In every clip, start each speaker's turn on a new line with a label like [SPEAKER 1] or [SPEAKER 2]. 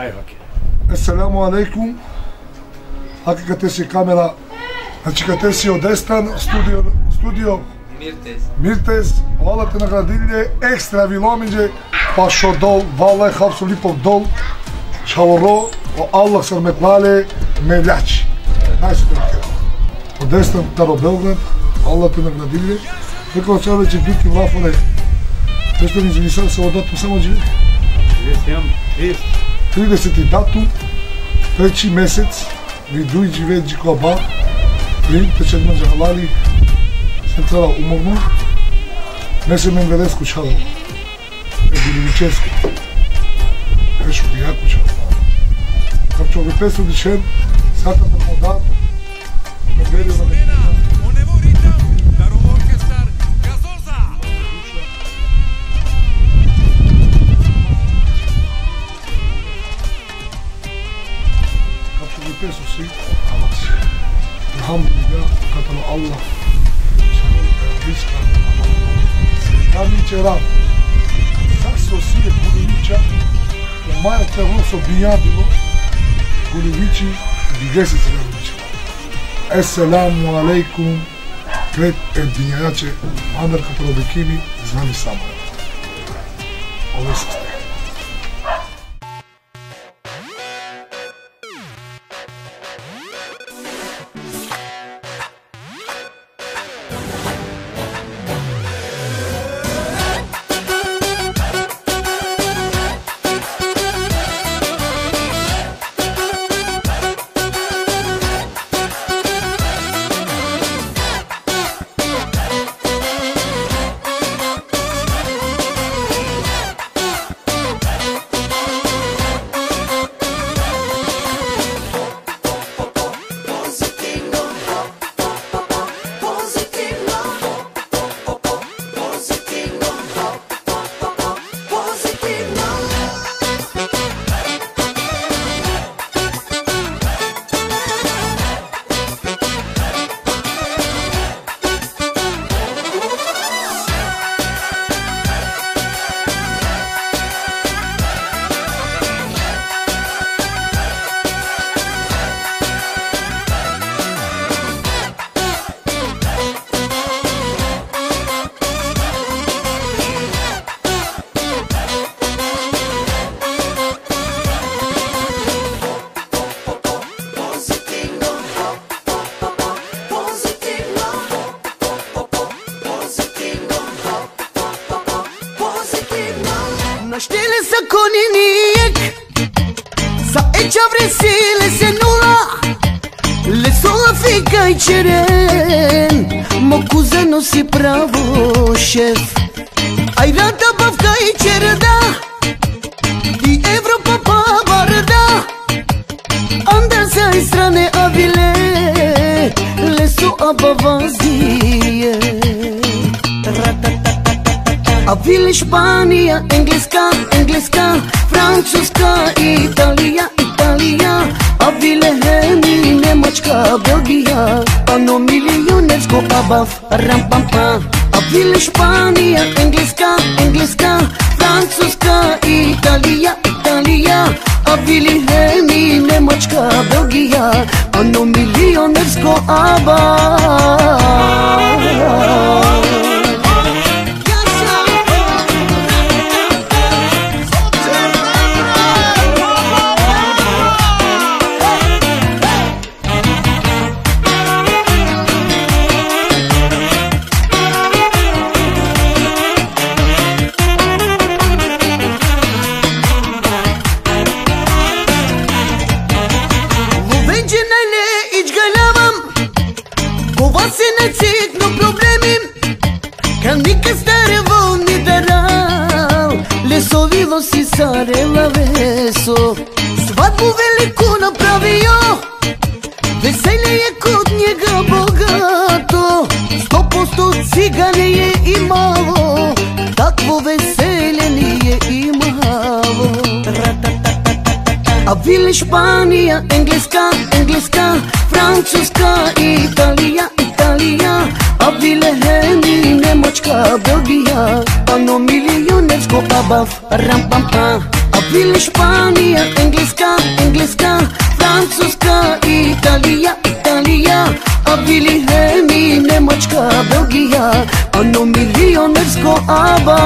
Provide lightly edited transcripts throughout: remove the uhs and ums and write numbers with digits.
[SPEAKER 1] Hai, ok.
[SPEAKER 2] Assalamu alaikum. Haki ka tesi kamera, znači ka tesi od Destan, studio Mirtez, hvala te nagradilje, ekstra vilomidje, pa šo dol, valaj, hapsu lipov dol, čavoro, o Allah sam me plale, me ljači. Najse te nakera. Od Destan, Taro Belgrad, Allah te nagradilje. Rekao će da će biti vlafole, nešto mi izvinisam se od datum samo džive. 30. datum, 3. mesec, vi dujđi veđi ko ba, i te će mađa halali, centrala umorno, ne se men vedesku čalo, je Bilivičevski, rešu bi jako čalo. Kako ću pesu dičen, sata prvo dat, medvedio da ne pesu svi, alas. Alhamdulillah, katalo Allah. Viska. Sredaniće rad. Saso sije Gulivića, maja ternoso bijadilo, Gulivići, digesi se Gulivića. Esselamu alaikum, kret dinjajače, Andar katalo Bekimi, znani samo. Ovo je sastaje.
[SPEAKER 3] Naștele să coniniec, sa ecea vresile se nula, le sola fica i čeren, mokuza nosi pravo šef. Aj rata bavka i čerda, i Evropa pa barda, anda sa i strane avile, le su abavazije. Avile Španija, Engleska, Francuska, Italija, avile Hemi, Nemačka, Belgija, ano milionersko abav, ram pam pam. Avile Španija, Engleska, Francuska, Italija, avile Hemi, Nemačka, Belgija, ano milionersko abav. Si Sarela Veso, svadbu veliku napravio, veselje je kod njega bogato, 100% cigane je imalo, takvo veselje nije imalo. Avile Španija, Engleska, Francuska, Italija, avile Hemi, Nemačka, Belgija, ano milionersko abav, ram pam pam. Avile Spania, engleska, engleska, francuska, Italija, Italija. Avili Hemi, Nemačka, Belgija, ano milionersko aba.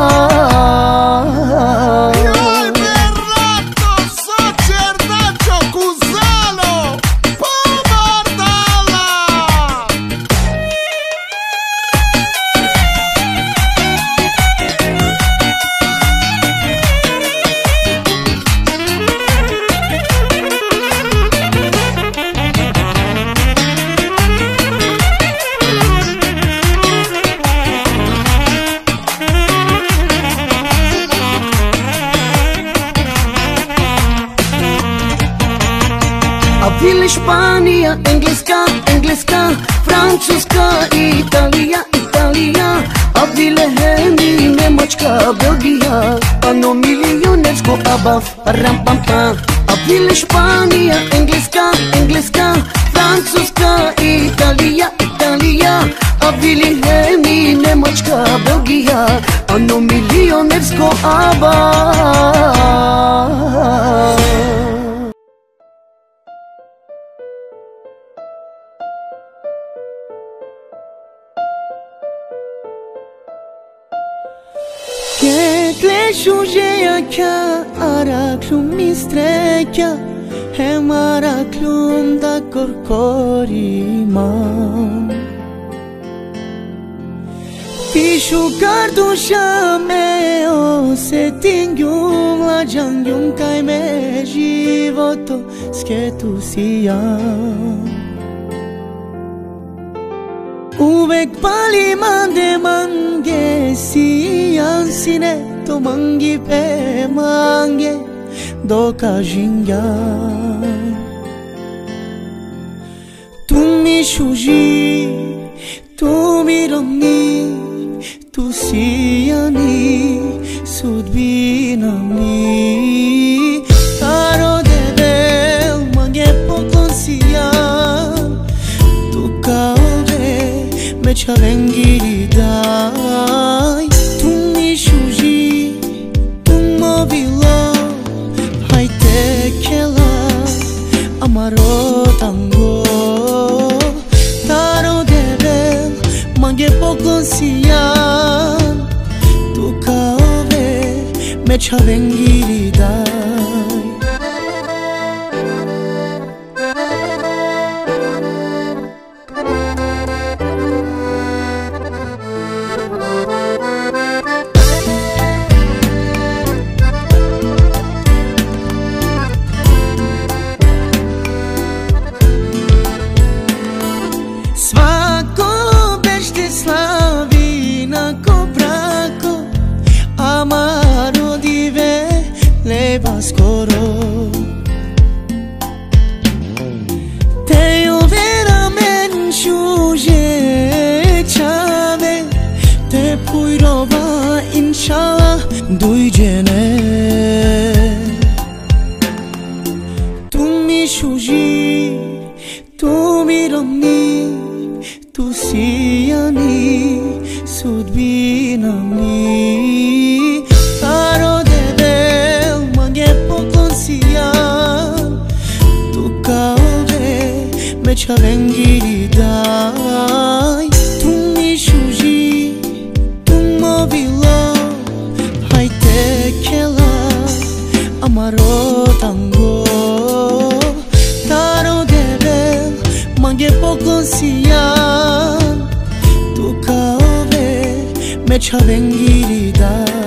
[SPEAKER 2] Avile Spania, engleska, engleska, francuska, Italija, Italija. Avile Hemi, Nemačka, Belgija, ano milionersko aba. Ram pam pam. Avile Spania, engleska, engleska, francuska, Italija, Italija. Avile Hemi, Nemačka, Belgija, ano milionersko aba.
[SPEAKER 3] Kekle shujeja kya araklum mistrekya hem araklum da korkorimam Pishu kardusha me osetingyum la jangyum kai me životo sketusijam Uvek pali mande mange siyan sine to mangi pe mange dokajinga Tu mi shuji tu mi romni tu sijani sudbinamni Taro debel mange poklon siyan Tu kao me çavengi dai Tu mi shuji tu movilo hai te kela amaro tango Taro debel mange poklon siyan Tu kaove me çavengi dai Svako bešte slavi nako brako Amaro dive leba skoro Te overa men šuže čave Te pujrova inšala dujđene Tu mi šuži, tu mi romni Tu sijani sudbinamni Taro debel mange poklon sijan Tu kaove me çavengi dai Tu mi shuji tu movilo hai te kela amaro tango Taro debel mange poklon sijan Tu kaove me çavengi dai